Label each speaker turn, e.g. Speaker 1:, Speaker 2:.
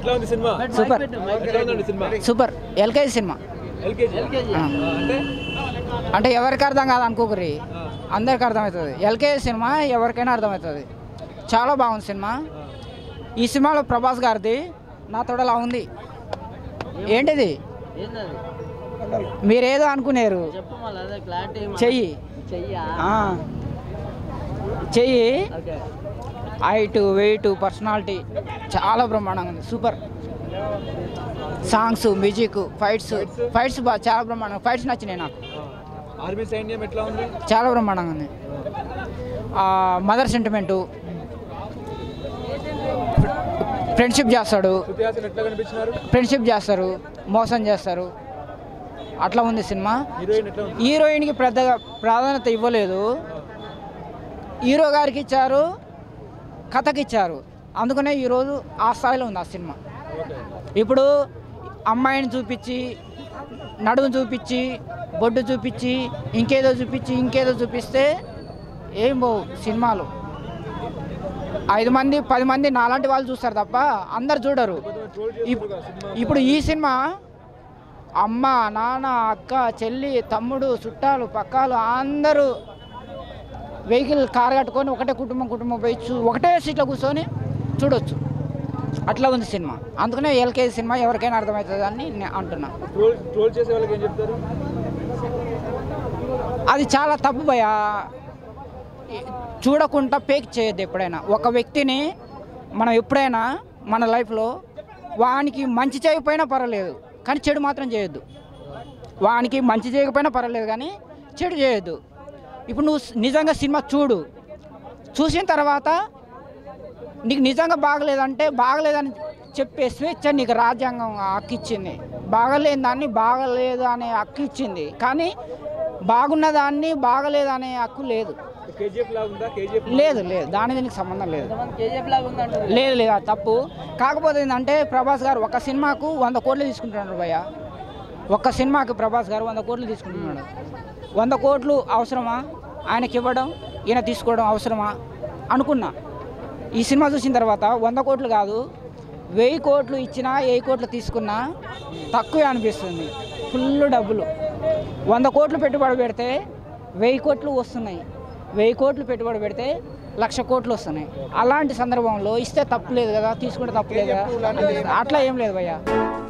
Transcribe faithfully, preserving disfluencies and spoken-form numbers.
Speaker 1: ఎట్లా ఉంది cinema?
Speaker 2: Super
Speaker 1: ఎట్లా ఉందండి cinema?
Speaker 2: Super LKG cinema
Speaker 1: LKG అంటే
Speaker 2: అంటే ఎవరికి అర్థం కాదు అనుకోకరి, అందరికి అర్థమవుతుంది. ఎల్కేజీ సినిమా ఎవరికైనా అర్థమవుతుంది. చాలా బాగుంది సినిమా. ఈ సినిమాలో ప్రభాస్ గారిది నా తోడలా ఉంది. ఏంటిది మీరేదో అనుకునేరు, చెయ్యి చెయ్యి హైట్ వెయిట్ పర్సనాలిటీ చాలా బ్రహ్మాండంగా ఉంది. Super songs music fights fights బాగా చాలా బ్రహ్మాండంగా ఫైట్స్ నచ్చినాయి నాకు.
Speaker 1: ఆర్మీ సైన్యం ఎట్లా ఉంది?
Speaker 2: చాలా బ్రహ్మాండంగా ఉంది. మదర్ సెంటిమెంటు, ఫ్రెండ్షిప్ చేస్తాడు,
Speaker 1: ఎట్లా కనిపించినారు?
Speaker 2: ఫ్రెండ్షిప్ చేస్తారు, మోసం చేస్తారు, అట్లా ఉంది సినిమా.
Speaker 1: హీరోయిన్ ఎట్లా ఉంది?
Speaker 2: హీరోయిన్కి పెద్దగా ప్రాధాన్యత ఇవ్వలేదు, హీరో గారికి ఇచ్చారు, కథకి ఇచ్చారు. అందుకనే ఈరోజు ఆ స్థాయిలో ఉంది ఆ సినిమా. ఇప్పుడు అమ్మాయిని చూపించి నడుము చూపించి బొడ్డు చూపించి ఇంకేదో చూపించి ఇంకేదో చూపిస్తే ఏం పోవు సినిమాలు. ఐదు మంది పది మంది నాలాంటి వాళ్ళు చూస్తారు తప్ప అందరు చూడరు. ఇప్పుడు ఈ సినిమా అమ్మ నాన్న అక్క చెల్లి తమ్ముడు చుట్టాలు పక్కాలు అందరూ వెహికల్ కార్ కట్టుకొని ఒకటే కుటుంబం కుటుంబం పోయి చూ ఒకటే సీట్లో కూర్చొని చూడొచ్చు. అట్లా ఉంది సినిమా. అందుకనే ఎల్కేజీ సినిమా ఎవరికైనా అర్థమవుతుంది అని నేను అంటున్నా.
Speaker 1: ట్రోల్ చేసే వాళ్ళకి ఏం చెప్తారు?
Speaker 2: అది చాలా తప్పు భయ. చూడకుండా పేక్ చేయొద్దు ఎప్పుడైనా. ఒక వ్యక్తిని మనం ఎప్పుడైనా మన లైఫ్లో వానికి మంచి చేయకపోయినా పర్వాలేదు కానీ చెడు మాత్రం చేయొద్దు. వానికి మంచి చేయకపోయినా పర్వాలేదు కానీ చెడు చేయొద్దు. ఇప్పుడు నువ్వు నిజంగా సినిమా చూడు, చూసిన తర్వాత నీకు నిజంగా బాగలేదంటే బాగలేదని చెప్పే స్వేచ్ఛ నీకు రాజ్యాంగం హక్కు ఇచ్చింది. బాగలేని దాన్ని బాగలేదు అనే హక్కు ఇచ్చింది, కానీ బాగున్న దాన్ని బాగలేదు అనే హక్కు లేదు. లేదు లేదు దాని దీనికి సంబంధం లేదు. లేదు లేదు అది తప్పు. కాకపోతే ఏంటంటే ప్రభాస్ గారు ఒక సినిమాకు వంద కోట్లు తీసుకుంటున్నాడు భయ్య. ఒక్క సినిమాకి ప్రభాస్ గారు వంద కోట్లు తీసుకుంటున్నాడు. వంద కోట్లు అవసరమా ఆయనకి ఇవ్వడం, ఈయన తీసుకోవడం అవసరమా అనుకున్నా. ఈ సినిమా చూసిన తర్వాత వంద కోట్లు కాదు వెయ్యి కోట్లు ఇచ్చినా వెయ్యి కోట్లు తీసుకున్నా తక్కువే అనిపిస్తుంది. ఫుల్ డబ్బులు. వంద కోట్లు పెట్టుబడి పెడితే వెయ్యి కోట్లు వస్తున్నాయి, వెయ్యి కోట్లు పెట్టుబడి పెడితే లక్ష కోట్లు వస్తున్నాయి. అలాంటి సందర్భంలో ఇస్తే తప్పులేదు కదా, తీసుకుంటే తప్పులేదు కదా, అట్లా ఏం లేదు భయ్య.